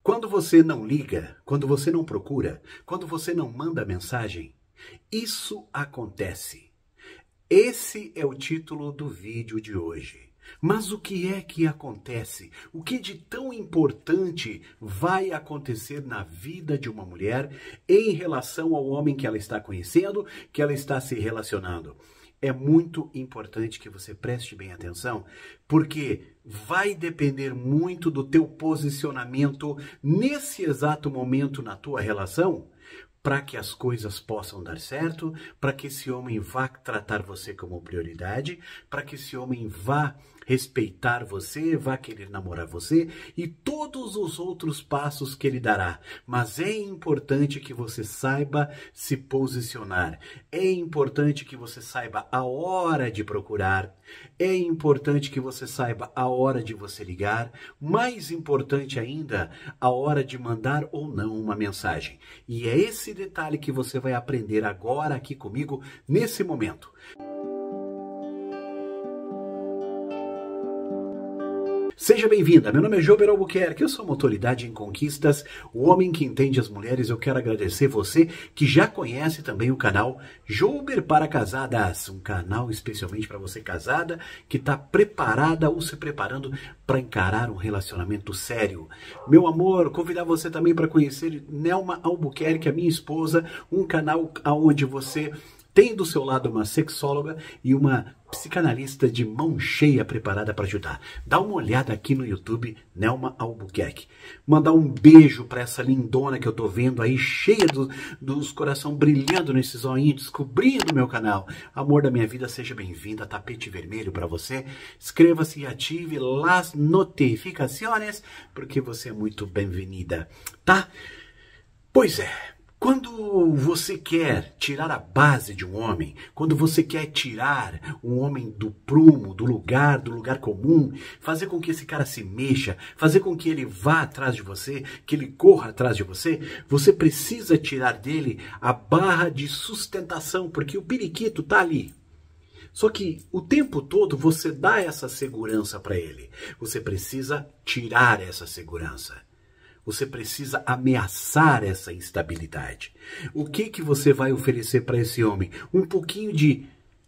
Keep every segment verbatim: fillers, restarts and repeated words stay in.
Quando você não liga, quando você não procura, quando você não manda mensagem, isso acontece. Esse é o título do vídeo de hoje. Mas o que é que acontece? O que de tão importante vai acontecer na vida de uma mulher em relação ao homem que ela está conhecendo, que ela está se relacionando? É muito importante que você preste bem atenção, porque vai depender muito do teu posicionamento nesse exato momento na tua relação, para que as coisas possam dar certo, para que esse homem vá tratar você como prioridade, para que esse homem vá respeitar você, vá querer namorar você e todos os outros passos que ele dará. Mas é importante que você saiba se posicionar. É importante que você saiba a hora de procurar. É importante que você saiba a hora de você ligar. Mais importante ainda, a hora de mandar ou não uma mensagem. E é esse detalhe que você vai aprender agora aqui comigo, nesse momento. Seja bem-vinda, meu nome é Jober Albuquerque, eu sou uma autoridade em conquistas, o homem que entende as mulheres. Eu quero agradecer você que já conhece também o canal Jober para Casadas, um canal especialmente para você casada que está preparada ou se preparando para encarar um relacionamento sério. Meu amor, convidar você também para conhecer Nelma Albuquerque, a minha esposa, um canal onde você tem do seu lado uma sexóloga e uma psicanalista de mão cheia preparada para ajudar. Dá uma olhada aqui no YouTube, Nelma Albuquerque. Mandar um beijo para essa lindona que eu tô vendo aí, cheia do, dos coração brilhando nesse zoinho, descobrindo meu canal. Amor da minha vida, seja bem-vinda, tapete vermelho para você. Inscreva-se e ative as notificações, porque você é muito bem-vinda, tá? Pois é. Quando você quer tirar a base de um homem, quando você quer tirar um homem do prumo, do lugar, do lugar comum, fazer com que esse cara se mexa, fazer com que ele vá atrás de você, que ele corra atrás de você, você precisa tirar dele a barra de sustentação, porque o periquito tá ali. Só que o tempo todo você dá essa segurança para ele. Você precisa tirar essa segurança. Você precisa ameaçar essa instabilidade. O que que você vai oferecer para esse homem? Um pouquinho de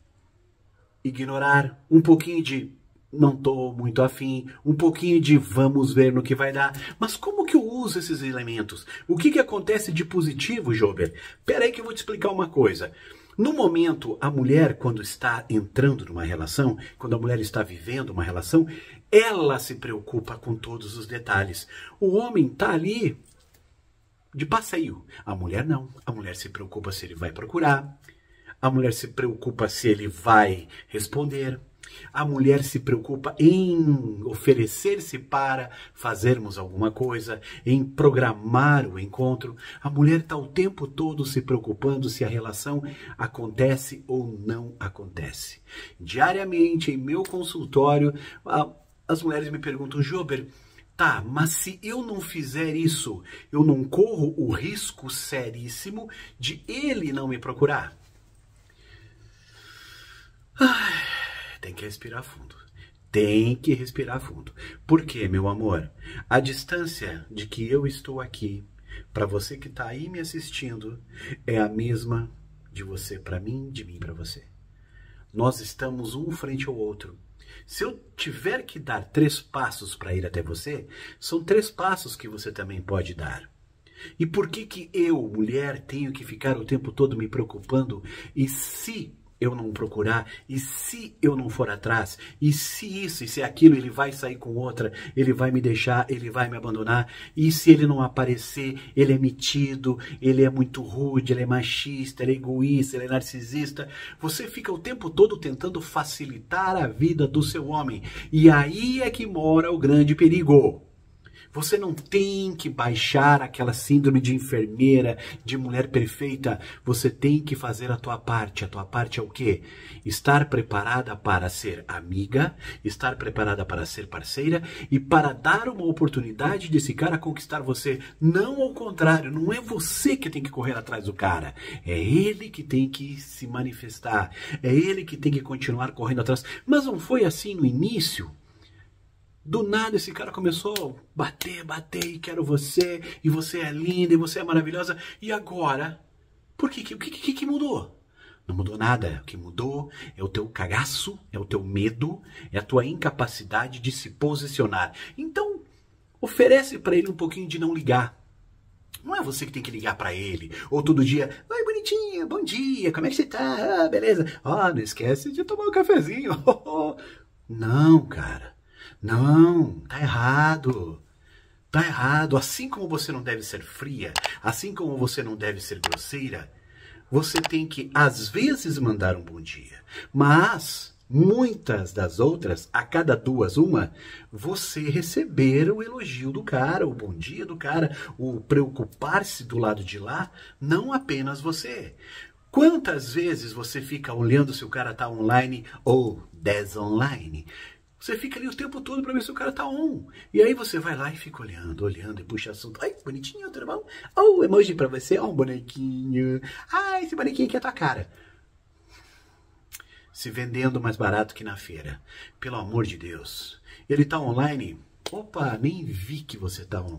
ignorar, um pouquinho de não estou muito afim, um pouquinho de vamos ver no que vai dar. Mas como que eu uso esses elementos? O que que acontece de positivo, Jober? Pera aí que eu vou te explicar uma coisa. No momento, a mulher, quando está entrando numa relação, quando a mulher está vivendo uma relação, ela se preocupa com todos os detalhes. O homem está ali de passeio. A mulher não. A mulher se preocupa se ele vai procurar. A mulher se preocupa se ele vai responder. A mulher se preocupa em oferecer-se para fazermos alguma coisa, em programar o encontro. A mulher está o tempo todo se preocupando se a relação acontece ou não acontece. Diariamente, em meu consultório, as mulheres me perguntam, Jober, tá, mas se eu não fizer isso, eu não corro o risco seríssimo de ele não me procurar? Ai... Tem que respirar fundo. Tem que respirar fundo. Por quê, meu amor? A distância de que eu estou aqui, para você que está aí me assistindo, é a mesma de você para mim, de mim para você. Nós estamos um frente ao outro. Se eu tiver que dar três passos para ir até você, são três passos que você também pode dar. E por que que eu, mulher, tenho que ficar o tempo todo me preocupando? E se eu não procurar, e se eu não for atrás, e se isso, e se aquilo, ele vai sair com outra, ele vai me deixar, ele vai me abandonar, e se ele não aparecer, ele é metido, ele é muito rude, ele é machista, ele é egoísta, ele é narcisista. Você fica o tempo todo tentando facilitar a vida do seu homem, e aí é que mora o grande perigo. Você não tem que baixar aquela síndrome de enfermeira, de mulher perfeita. Você tem que fazer a tua parte. A tua parte é o quê? Estar preparada para ser amiga, estar preparada para ser parceira e para dar uma oportunidade desse cara conquistar você. Não ao contrário, não é você que tem que correr atrás do cara. É ele que tem que se manifestar. É ele que tem que continuar correndo atrás. Mas não foi assim no início? Do nada esse cara começou a bater, bater, e quero você, e você é linda, e você é maravilhosa. E agora? Por que? O que, que, que mudou? Não mudou nada. O que mudou é o teu cagaço, é o teu medo, é a tua incapacidade de se posicionar. Então, oferece para ele um pouquinho de não ligar. Não é você que tem que ligar pra ele. Ou todo dia, oi bonitinha, bom dia, como é que você tá? Ah, beleza. Ah, não esquece de tomar um cafezinho. Não, cara. Não, tá errado. Tá errado. Assim como você não deve ser fria, assim como você não deve ser grosseira, você tem que, às vezes, mandar um bom dia. Mas muitas das outras, a cada duas, uma, você receber o elogio do cara, o bom dia do cara, o preocupar-se do lado de lá, não apenas você. Quantas vezes você fica olhando se o cara tá online ou desonline? Você fica ali o tempo todo para ver se o cara tá on. E aí você vai lá e fica olhando, olhando e puxa assunto. Ai, bonitinho, tudo bom? Oh, emoji pra você, ó, um bonequinho. Ah, esse bonequinho aqui é a tua cara. Se vendendo mais barato que na feira. Pelo amor de Deus. Ele tá online? Opa, nem vi que você tá on.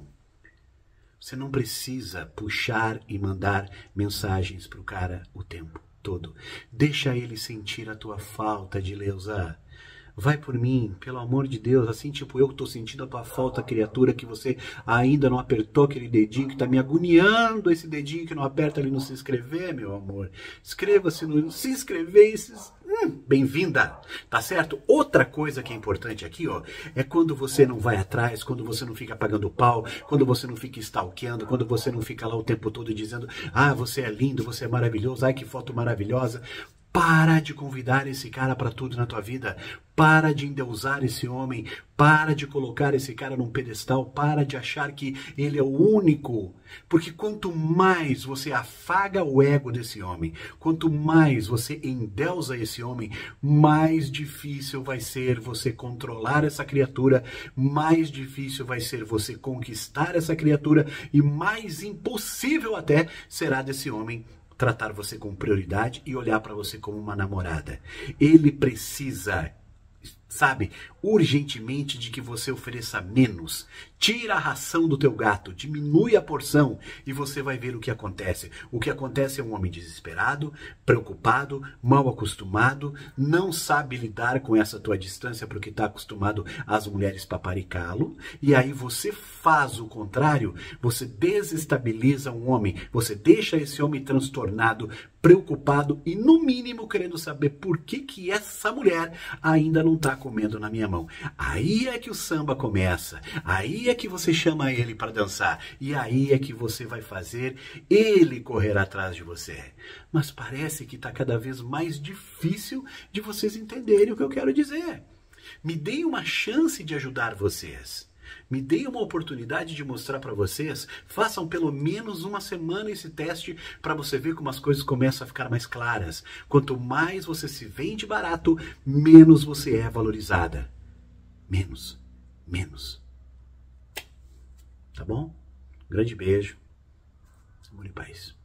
Você não precisa puxar e mandar mensagens pro cara o tempo todo. Deixa ele sentir a tua falta de Leusa. Vai por mim, pelo amor de Deus, assim tipo eu tô sentindo a tua falta, criatura, que você ainda não apertou aquele dedinho que tá me agoniando, esse dedinho que não aperta ali no se inscrever, meu amor. Inscreva-se no se inscrever e se... Hum, bem-vinda, tá certo? Outra coisa que é importante aqui, ó, é quando você não vai atrás, quando você não fica pagando pau, quando você não fica stalkeando, quando você não fica lá o tempo todo dizendo, ah, você é lindo, você é maravilhoso, ai que foto maravilhosa. Para de convidar esse cara para tudo na tua vida. Para de endeusar esse homem. Para de colocar esse cara num pedestal. Para de achar que ele é o único. Porque quanto mais você afaga o ego desse homem, quanto mais você endeusa esse homem, mais difícil vai ser você controlar essa criatura, mais difícil vai ser você conquistar essa criatura e mais impossível até será desse homem tratar você com prioridade e olhar para você como uma namorada. Ele precisa, sabe, urgentemente de que você ofereça menos. Tira a ração do teu gato, diminui a porção e você vai ver o que acontece. O que acontece é um homem desesperado, preocupado, mal acostumado, não sabe lidar com essa tua distância porque está acostumado às mulheres paparicá-lo. E aí você faz o contrário, você desestabiliza um homem, você deixa esse homem transtornado, preocupado e no mínimo querendo saber por que que essa mulher ainda não está comendo na minha mão. Aí é que o samba começa, aí é que você chama ele para dançar e aí é que você vai fazer ele correr atrás de você. Mas parece que está cada vez mais difícil de vocês entenderem o que eu quero dizer. Me deem uma chance de ajudar vocês. Me deem uma oportunidade de mostrar para vocês. Façam pelo menos uma semana esse teste para você ver como as coisas começam a ficar mais claras. Quanto mais você se vende barato, menos você é valorizada. Menos, menos. Tá bom? Grande beijo. Amor e paz.